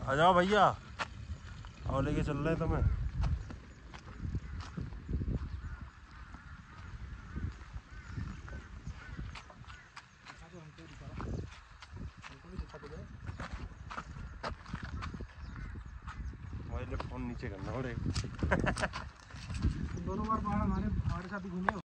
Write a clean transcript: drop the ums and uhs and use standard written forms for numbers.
आ जाओ भैया, आओ लेके चल रहे हैं तुम्हें। मोबाइल फोन नीचे करना पड़ेगा। दोनों बार पहाड़ हमारे साथ घूमे।